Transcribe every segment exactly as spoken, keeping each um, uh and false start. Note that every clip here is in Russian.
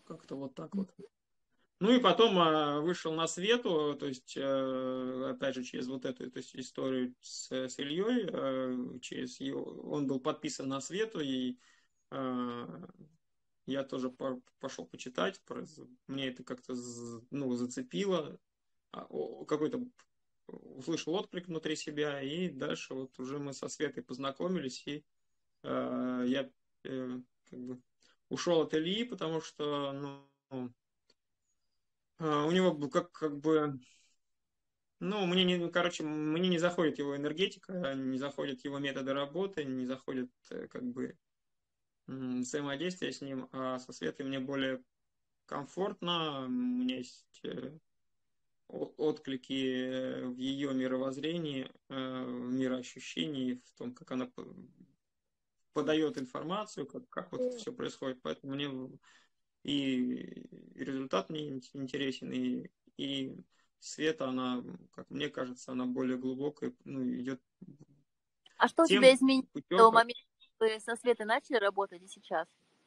Как-то вот так вот. Ну и потом а, вышел на свету, то есть, э, опять же, через вот эту то есть, историю с, с Ильей, э, через его, он был подписан на свету, и э, я тоже по- пошел почитать, про- мне это как-то з- ну, зацепило, а, о- какой-то услышал отклик внутри себя, и дальше вот уже мы со Светой познакомились, и э, я э, как бы ушел от Ильи, потому что ну, э, у него был как, как бы, ну, мне не, короче, мне не заходит его энергетика, не заходят его методы работы, не заходит э, как бы м, взаимодействие с ним, а со Светой мне более комфортно, у меня есть э, о- отклики э, в ее мировоззрении, э, в мироощущении, в том, как она п- подает информацию, как, как вот это все происходит. Поэтому мне в- и, и результат мне ин- интересен, и, и Света, она, как мне кажется, она более глубокая, ну, идет А что у тебя тем изменилось с путем, того как... момента, как вы со Светой начали работать и сейчас?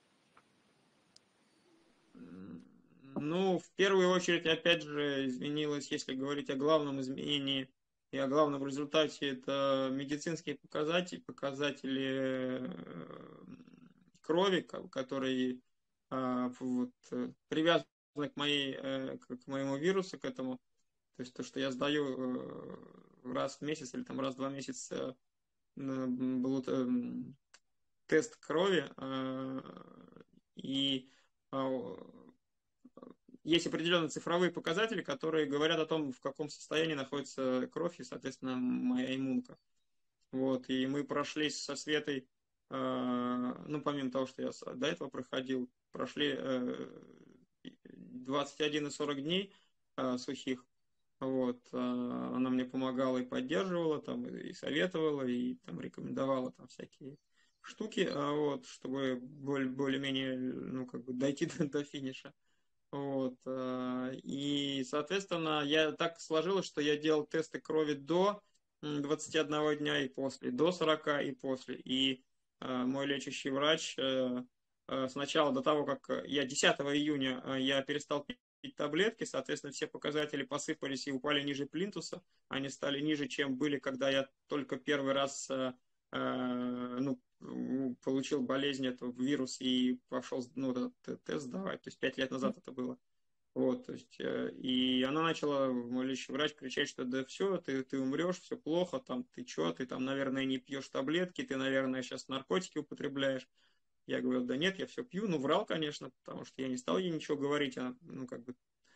м, Ну, в первую очередь, опять же, изменилось, если говорить о главном изменении и о главном результате, это медицинские показатели, показатели э, крови, ко- которые а, вот, э, привязаны к моей, э, к к моему вирусу, к этому. То есть то, что я сдаю э, раз в месяц или там раз в два месяца э, блуд, э, тест крови, э, и а, есть определенные цифровые показатели, которые говорят о том, в каком состоянии находится кровь и, соответственно, моя иммунка. Вот, и мы прошлись со Светой, э, ну, помимо того, что я до этого проходил, прошли э, двадцать один и сорок дней э, сухих. Вот, э, она мне помогала и поддерживала, там, и советовала, и там рекомендовала там всякие штуки, а, вот, чтобы более- более-менее, ну, как бы дойти до, до финиша. Вот. э, И, соответственно, я так сложилось, что я делал тесты крови до м, двадцати одного дня и после, до сорока и после. И э, мой лечащий врач э, э, сначала, до того, как я десятого июня э, я перестал пить таблетки, соответственно, все показатели посыпались и упали ниже плинтуса. Они стали ниже, чем были, когда я только первый раз э, э, ну, получил болезнь, этого вирус и пошел ну, этот тест сдавать. То есть пять лет назад это было. Вот, то есть, э, и она начала, мой лечащий врач, кричать, что да все, ты, ты умрешь, все плохо, там, ты что, ты там, наверное, не пьешь таблетки, ты, наверное, сейчас наркотики употребляешь. Я говорю, да нет, я все пью. Ну, врал, конечно, потому что я не стал ей ничего говорить. Она, ну, как бы,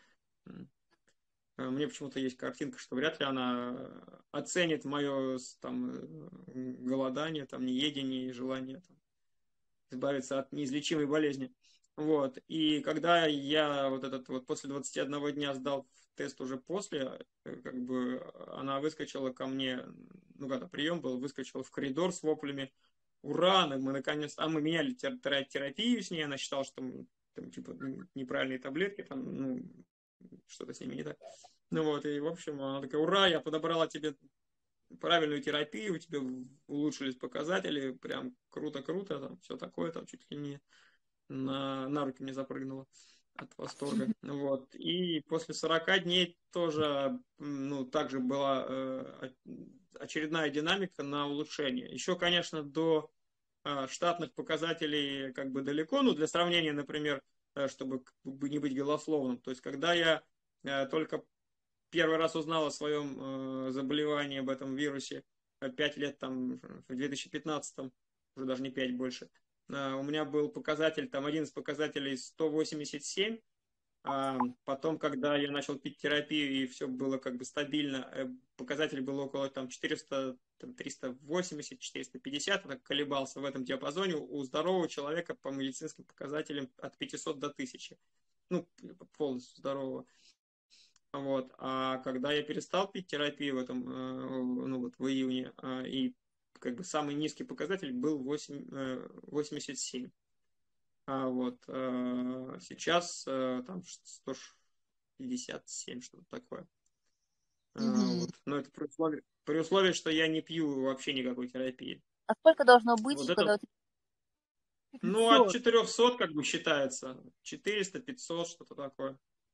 мне почему-то есть картинка, что вряд ли она оценит мое там, э, голодание, там, неедение и желание там, избавиться от неизлечимой болезни. Вот. И когда я вот этот вот после двадцати одного дня сдал тест уже после, э, как бы она выскочила ко мне, ну, когда прием был, выскочила в коридор с воплями: «Ура! Мы наконец...» А мы меняли терапию с ней, она считала, что там, там типа неправильные таблетки, там, ну, что-то с ними не так. Ну вот, и в общем, она такая: «Ура, я подобрала тебе правильную терапию, у тебя улучшились показатели, прям круто-круто, там все такое, там чуть ли не на, на руки мне запрыгнуло от восторга». Вот. И после сорока дней тоже, ну, также была э, очередная динамика на улучшение. Еще, конечно, до э, штатных показателей как бы далеко, ну, для сравнения, например, э, чтобы не быть голословным. То есть, когда я э, только первый раз узнал о своем э, заболевании, об этом вирусе, пять лет там, в две тысячи пятнадцатом, уже даже не пять больше, э, у меня был показатель, там один из показателей сто восемьдесят семь, а потом, когда я начал пить терапию и все было как бы стабильно, э, показатель был около там четыреста, там, триста восемьдесят, четыреста пятьдесят, так колебался в этом диапазоне. У здорового человека по медицинским показателям от пятисот до тысячи. Ну, полностью здорового. Вот. А когда я перестал пить терапию в этом, э, ну вот в июне, э, и как бы самый низкий показатель был восемь, э, восемьдесят семь. А вот э, сейчас э, там сто пятьдесят семь, что-то такое. А, Мгм. вот. Но это при условии, при условии, что я не пью вообще никакой терапии. А сколько должно быть, Вот когда это у тебя Ну, от четырехсот как бы считается. четыреста, пятьсот, что-то такое.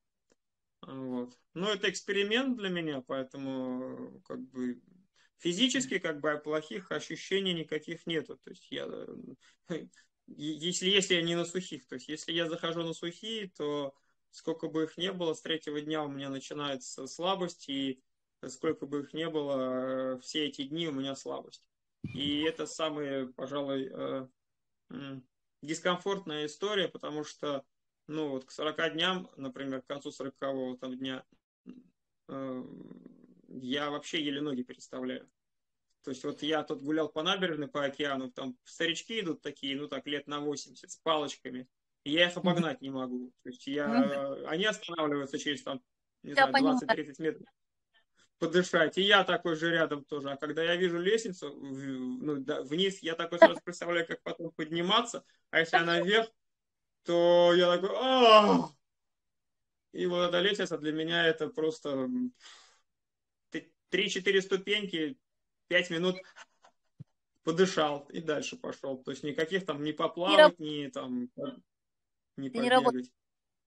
Вот. Ну, это эксперимент для меня, поэтому как бы физически как бы плохих ощущений никаких нету. То есть я, если, если я не на сухих, то есть если я захожу на сухие, то сколько бы их не было, с третьего дня у меня начинается слабость, и сколько бы их не было, все эти дни у меня слабость. И это самая, пожалуй, дискомфортная история, потому что, ну, вот к сорока дням, например, к концу сорокового там дня, э, я вообще еле ноги переставляю. То есть вот я тут гулял по набережной, по океану, там старички идут такие, ну так, лет на восемьдесят, с палочками, и я их обогнать не могу. То есть я, они останавливаются через там, не Я знаю, понимаю. двадцать-тридцать метров подышать. И я такой же рядом тоже. А когда я вижу лестницу ну, да, вниз, я такой сразу представляю, как потом подниматься. А если она вверх, то я такой... Ах! И вот эта лестница для меня это просто три-четыре ступеньки, пять минут подышал и дальше пошел. То есть никаких там не Не раб- поплавать, ни там не Ты не работаешь. побегать.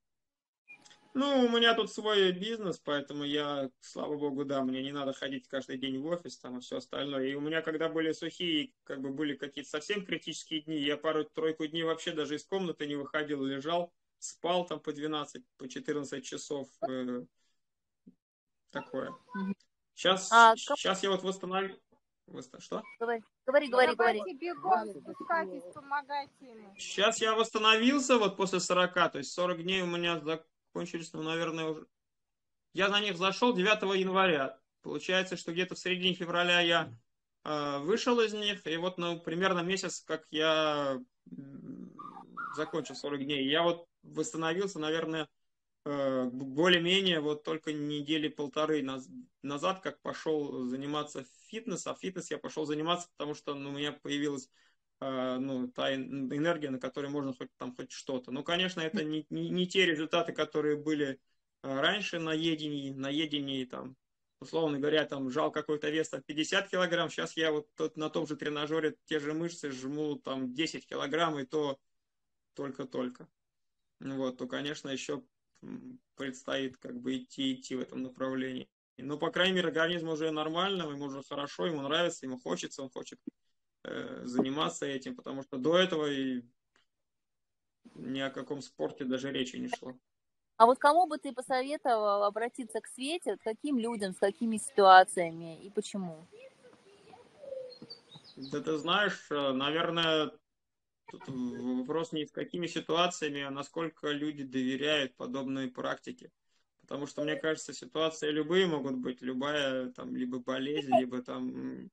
Ну, у меня тут свой бизнес, поэтому я, слава богу, да, мне не надо ходить каждый день в офис там и все остальное. И у меня, когда были сухие, как бы были какие-то совсем критические дни, я пару-тройку дней вообще даже из комнаты не выходил, лежал, спал там по двенадцать, по четырнадцать часов. Э, такое. Сейчас, А, кому- сейчас я вот восстановил... Восто- Что? говори, говори, говори, говори. Давайте бегом спускайтесь, помогайте ему. Сейчас я восстановился вот после сорока, то есть сорок дней у меня закончились, ну, наверное, уже... Я на них зашел девятого января. Получается, что где-то в середине февраля я э, вышел из них, и вот ну, примерно месяц, как я закончил сорок дней. Я вот восстановился, наверное, э, более-менее вот только недели полторы наз назад, как пошел заниматься фитнесом. А фитнес я пошел заниматься, потому что ну, у меня появилась э, ну, та энергия, на которой можно хоть там хоть что-то. Ну, конечно, это не, не, не те результаты, которые были раньше на едении, на едении там, условно говоря, там жал какой-то вес там пятьдесят килограмм, сейчас я вот тот, на том же тренажере те же мышцы жму там десять килограмм, и то только-только. Вот, то, конечно, еще предстоит как бы идти, идти в этом направлении. Но, по крайней мере, организм уже нормально, ему уже хорошо, ему нравится, ему хочется, он хочет э, заниматься этим, потому что до этого и ни о каком спорте даже речи не шло. А вот кому бы ты посоветовал обратиться к Свете, к каким людям, с какими ситуациями и почему? Да ты знаешь, наверное, тут вопрос не с какими ситуациями, а насколько люди доверяют подобной практике. Потому что, мне кажется, ситуации любые могут быть, любая там либо болезнь, либо там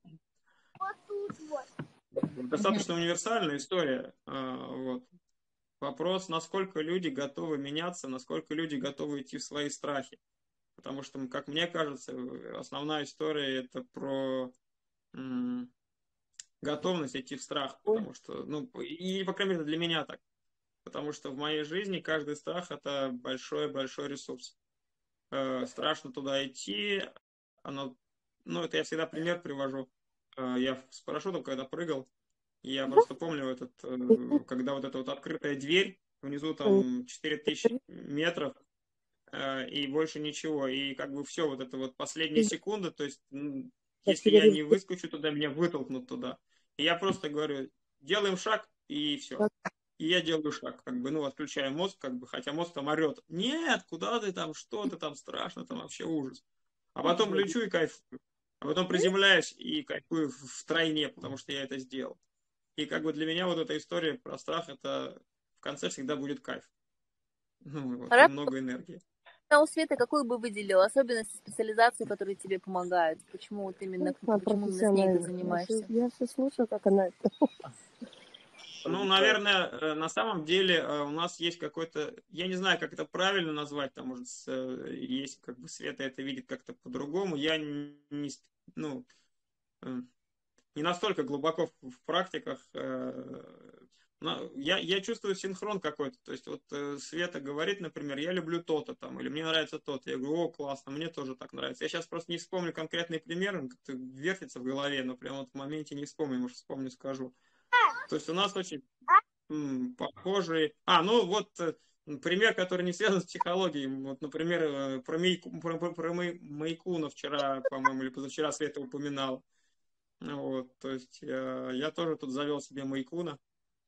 достаточно универсальная история. Вот. Вопрос, насколько люди готовы меняться, насколько люди готовы идти в свои страхи. Потому что, как мне кажется, основная история это про м, готовность идти в страх. Потому что, ну, и, по крайней мере, для меня так. Потому что в моей жизни каждый страх это большой-большой ресурс. Э, страшно туда идти. Оно, ну, это я всегда пример привожу. Э, я с парашютом, когда прыгал, я просто помню этот, э, когда вот эта вот открытая дверь, внизу там четыре тысячи метров, э, и больше ничего. И как бы все, вот это вот последние секунды, то есть, ну, если я не выскочу туда, меня вытолкнут туда. И я просто говорю, делаем шаг, и все. И я делаю шаг, как бы, ну, отключаю мозг, как бы, хотя мозг там орет. Нет, куда ты там, что ты там, страшно, там вообще ужас. А потом лечу и кайфую. А потом приземляюсь и кайфую втройне, потому что я это сделал. И как бы для меня вот эта история про страх, это в конце всегда будет кайф. Ну, вот, и много энергии. А у Светы какую бы выделил особенности, специализацию, которые тебе помогают? Почему вот именно, Ну, почему именно с ней ты занимаешься? Я все слушаю, как она это. Ну, наверное, на самом деле у нас есть какой-то, я не знаю, как это правильно назвать, там, может, есть, как бы, Света это видит как-то по-другому. Я не, ну, не настолько глубоко в практиках. Я, я чувствую синхрон какой-то. То есть вот Света говорит, например, я люблю то-то там, или мне нравится то-то. Я говорю, о, классно, мне тоже так нравится. Я сейчас просто не вспомню конкретный пример, он как-то вертится в голове, но прямо вот в моменте не вспомню, может, вспомню, скажу. То есть у нас очень, м, похожие. А, ну вот э, пример, который не связан с психологией. Вот, например, э, про, Мейку, про, про- про Мэй- Майкуна вчера, по-моему, или позавчера Света упоминал. Вот, то есть э, я тоже тут завел себе Майкуна.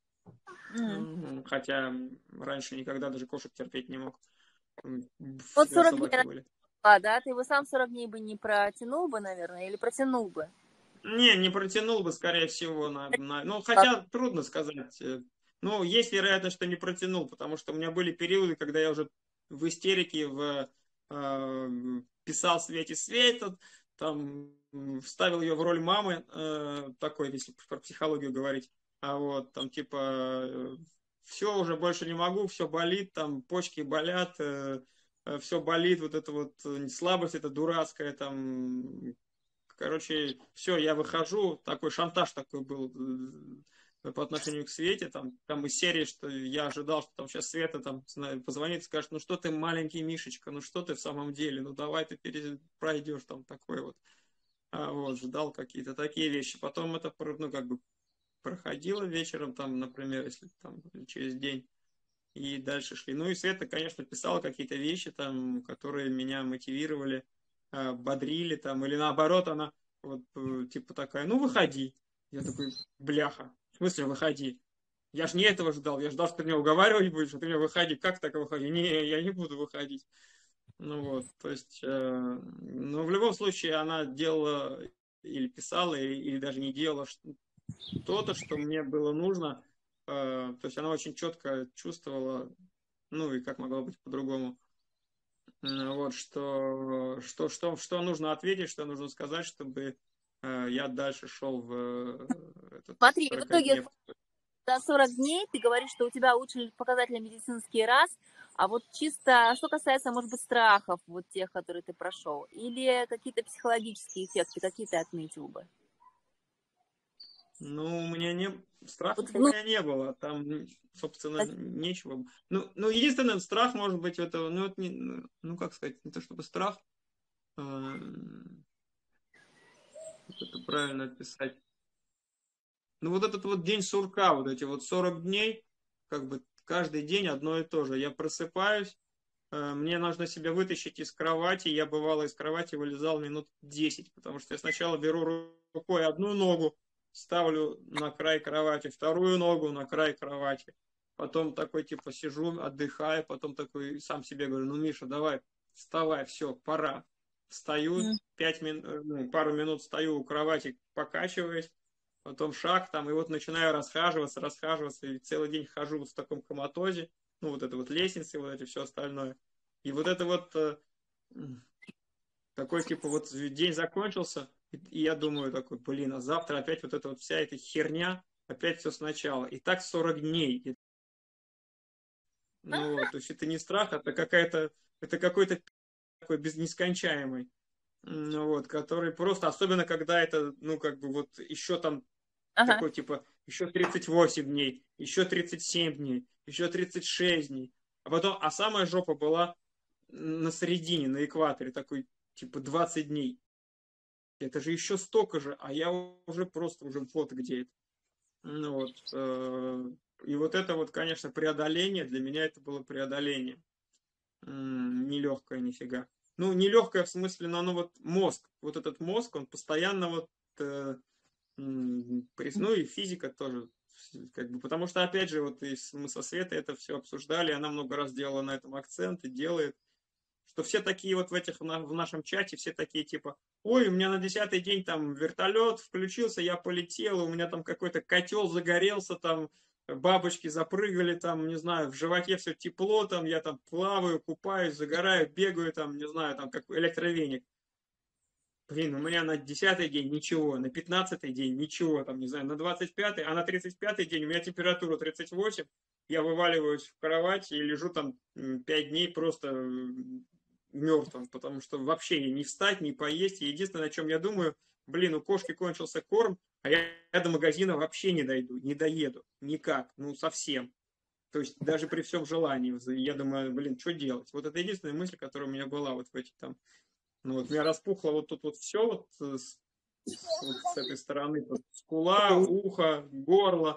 М. М, Хотя раньше никогда даже кошек терпеть не мог. М, Вот Всегда сорок дней, собаки были. а, да, ты бы сам сорок дней бы не протянул бы, наверное, или протянул бы? Не, не протянул бы, скорее всего. На, на- ну, Как? хотя трудно сказать. э, Ну, есть вероятность, что не протянул, потому что у меня были периоды, когда я уже в истерике в, э, писал Свете Света, там м, вставил ее в роль мамы, э, такой, если про психологию говорить. А вот там типа все, уже больше не могу, все болит, там почки болят, все болит, вот это вот э, слабость, это дурацкая, там короче, все, я выхожу, такой шантаж такой был э, по отношению к Свете, там, там из серии, что я ожидал, что там сейчас Света там знаю, позвонит и скажет, ну что ты маленький Мишечка, ну что ты в самом деле, ну давай ты пере- пройдешь там такой вот. А вот, ждал какие-то такие вещи. Потом это, ну, как бы проходило вечером, там, например, если там через день, и дальше шли. Ну и Света, конечно, писала какие-то вещи, там, которые меня мотивировали, э, бодрили, там, или наоборот, она вот э, типа такая, ну выходи. Я такой, бляха, в смысле выходи? Я ж не этого ждал, я ждал, что ты меня уговаривать будешь, а ты меня выходи. Как так выходи? Не, я не буду выходить. Ну вот, то есть, э, ну в любом случае она делала или писала, или, или даже не делала что-то, что мне было нужно. Э, то есть она очень четко чувствовала, ну и как могло быть по-другому. М, Вот что, что, что, что нужно ответить, что нужно сказать, чтобы э, я дальше шел в э, этот Смотри, в итоге сорокадневку. за сорок дней ты говоришь, что у тебя улучшили показатели медицинские раз, а вот чисто, что касается, может быть, страхов, вот тех, которые ты прошел, или какие-то психологические эффекты, какие ты отметил бы? Ну, у меня не... Вот Страхов у внутри, меня не было, там, собственно, нечего. Ну, ну единственный страх, может быть, это, ну, это не, ну, ну, как сказать, не то чтобы страх, а, как это правильно описать. Ну, вот этот вот день сурка, вот эти вот сорок дней, как бы каждый день одно и то же. Я просыпаюсь, э, мне нужно себя вытащить из кровати. Я, бывало, из кровати вылезал минут десять, потому что я сначала беру рукой одну ногу, ставлю на край кровати, вторую ногу на край кровати. Потом такой, типа, сижу, отдыхаю, потом такой сам себе говорю, ну, Миша, давай, вставай, все, пора. Встаю, пять мин... э, ну, пару минут стою у кровати, покачиваюсь, потом шаг там, и вот начинаю расхаживаться, расхаживаться, и целый день хожу вот в таком коматозе, ну, вот это вот лестницы, вот эти все остальное. И вот это вот э, такой, типа, вот день закончился, и, и я думаю такой, блин, а завтра опять вот эта вот вся эта херня, опять все сначала. И так сорок дней. И, ну, вот, то есть это не страх, это какая-то, это какой-то такой без нескончаемый. Ну, вот, который просто, особенно когда это, ну, как бы вот еще там ага. такой, типа, еще тридцать восемь дней, еще тридцать семь дней, еще тридцать шесть дней. А потом, а самая жопа была на середине, на экваторе, такой, типа, двадцать дней. Это же еще столько же, а я уже просто, уже вот где это. Ну, вот, э, и вот это вот, конечно, преодоление, для меня это было преодоление. Нелегкое нифига. Ну, нелегкое в смысле, но оно вот мозг, вот этот мозг, он постоянно вот э, ну и физика тоже, как бы, потому что, опять же, вот и мы со Светой это все обсуждали, она много раз делала на этом акцент и делает, что все такие вот в этих, в нашем чате, все такие типа, ой, у меня на десятый день там вертолет включился, я полетел, у меня там какой-то котел загорелся, там бабочки запрыгали, там, не знаю, в животе все тепло, там, я там плаваю, купаюсь, загораю, бегаю, там, не знаю, там, как электровеник. Блин, у меня на десятый день ничего, на пятнадцатый день ничего, там, не знаю, на двадцать пятый, а на тридцать пятый день у меня температура тридцать восемь, я вываливаюсь в кровать и лежу там пять дней просто мертвым, потому что вообще не встать, не поесть. И единственное, о чем я думаю, блин, у кошки кончился корм, а я до магазина вообще не дойду, не доеду, никак, ну совсем. То есть даже при всем желании, я думаю, блин, что делать? Вот это единственная мысль, которая у меня была вот в эти там, ну вот у меня распухло вот тут вот все вот с, с, вот с этой стороны, вот скула, ухо, горло,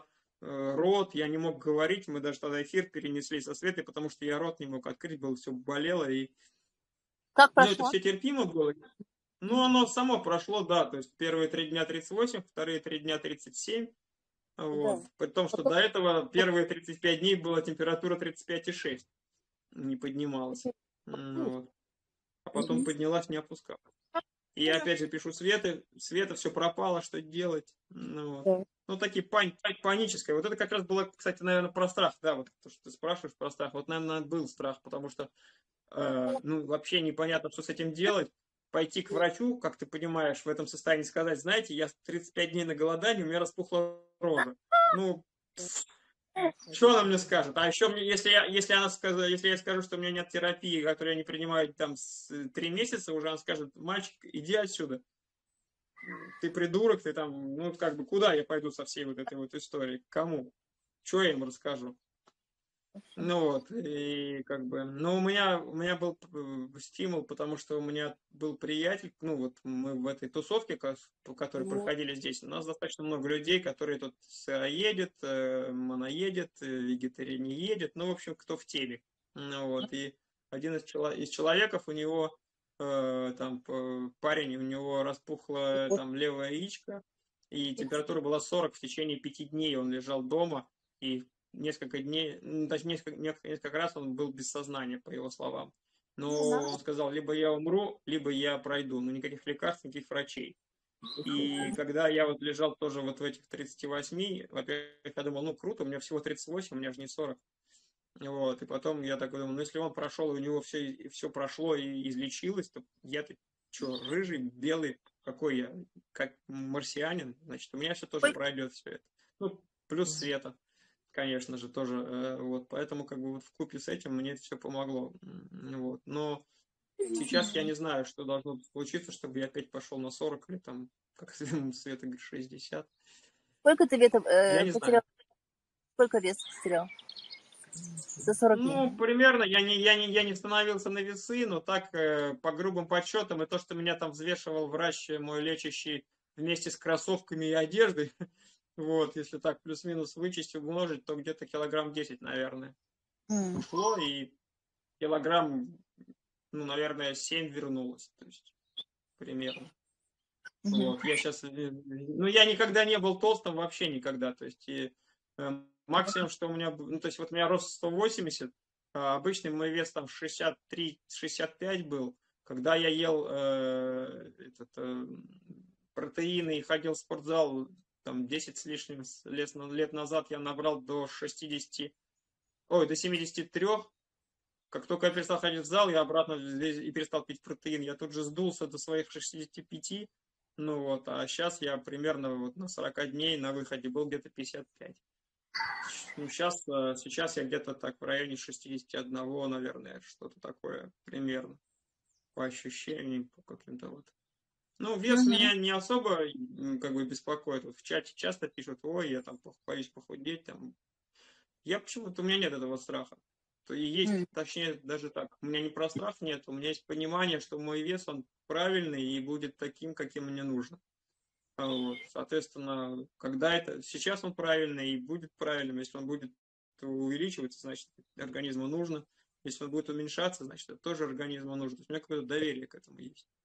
э, рот, я не мог говорить, мы даже тогда эфир перенесли со Светой, потому что я рот не мог открыть, было все болело, и, Как ну, это прошло? все терпимо было. Ну, оно само прошло, да, то есть первые три дня тридцать восемь, вторые три дня тридцать семь, Да. вот, при том, что до этого первые тридцать пять дней была температура тридцать пять и шесть, не поднималась, ну, вот. А потом Мгм. поднялась, не опускалась. И я опять же пишу Света, Света, все пропало, что делать? Ну, вот. Да. Ну, такие пани паническое. Вот это как раз было, кстати, наверное, про страх, да, вот то, что ты спрашиваешь про страх. Вот, наверное, был страх, потому что, э, ну, вообще непонятно, что с этим делать. Пойти к врачу, как ты понимаешь, в этом состоянии сказать, знаете, я тридцать пять дней на голодании, у меня распухла рожа. Ну, что она мне скажет? А еще мне, если я, если она скажет, если я скажу, что у меня нет терапии, которую я не принимаю там с три месяца, уже она скажет, мальчик, иди отсюда. Ты придурок, ты там, ну, как бы, куда я пойду со всей вот этой вот историей? К кому? Что я им расскажу? Ну вот, и как бы, но у меня, у меня был э, стимул, потому что у меня был приятель, ну вот мы в этой тусовке, ко- по которой Вот. проходили здесь, у нас достаточно много людей, которые тут сыроедет, э, моноедет, э, вегетарианеедет, ну, в общем, кто в теме. Ну вот, и один из, чело- из человеков, у него э, там п- парень, у него распухла там левая яичко, и температура была сорок в течение пяти дней, он лежал дома, и несколько дней, ну, точнее, несколько, несколько несколько раз он был без сознания, по его словам. Но он сказал, либо я умру, либо я пройду, но никаких лекарств, никаких врачей. И когда я вот лежал тоже вот в этих тридцати восьми, во-первых, я думал, ну круто, у меня всего тридцать восемь, у меня же не сорок. Вот, и потом я такой думаю, ну если он прошел, и у него все, все прошло и излечилось, то я-то что, рыжий, белый, какой я, как марсианин, значит, у меня все тоже Ой, пройдет все это. Ну, плюс Света, конечно же, тоже, э, вот, поэтому как бы вот вкупе с этим мне это все помогло, М, вот, но сейчас я не знаю, что должно случиться, чтобы я опять пошел на сорок или там, как Света говорит, шестьдесят, Сколько ты вета, я э, не знаю. потерял? Сколько веса потерял? За сорок дней. Ну, примерно, я не, я не, я не становился на весы, но так, э, по грубым подсчетам, и то, что меня там взвешивал врач э, мой лечащий вместе с кроссовками и одеждой, вот, если так плюс-минус вычесть, умножить, то где-то килограмм десять, наверное, М. ушло, и килограмм, ну, наверное, семь вернулось, то есть примерно. Мгм. Вот, я сейчас, ну, я никогда не был толстым, вообще никогда, то есть, и, э, максимум, что у меня, б- ну, то есть, вот у меня рост сто восемьдесят, а обычный мой вес там шестьдесят три шестьдесят пять был, когда я ел э, этот, э, протеины и ходил в спортзал, там, десять с лишним с- лет, лет назад я набрал до шестидесяти, ой, до семидесяти трёх. Как только я перестал ходить в зал, я обратно здесь и перестал пить протеин. Я тут же сдулся до своих шестидесяти пяти. Ну вот, а сейчас я примерно вот на сорок дней на выходе был где-то пятьдесят пять. Ну, сейчас, сейчас я где-то так в районе шестидесяти одного, наверное, что-то такое примерно. По ощущениям, по каким-то вот. Ну, вес Мгм. меня не особо м, как бы беспокоит. Вот в чате часто пишут, ой, я там пох- боюсь похудеть, там, я почему-то, у меня нет этого страха. То и есть, М. точнее, даже так. У меня не про страх нет, у меня есть понимание, что мой вес, он правильный и будет таким, каким мне нужно. А вот, соответственно, когда это... Сейчас он правильный и будет правильным. Если он будет увеличиваться, значит, организму нужно. Если он будет уменьшаться, значит, это тоже организму нужно. То есть у меня какое-то доверие к этому есть.